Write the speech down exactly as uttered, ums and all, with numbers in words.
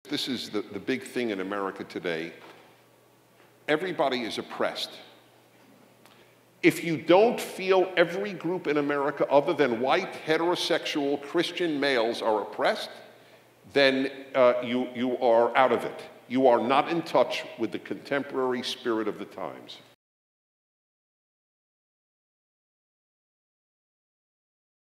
This is the, the big thing in America today. Everybody is oppressed. If you don't feel every group in America other than white, heterosexual, Christian males are oppressed, then uh, you, you are out of it. You are not in touch with the contemporary spirit of the times.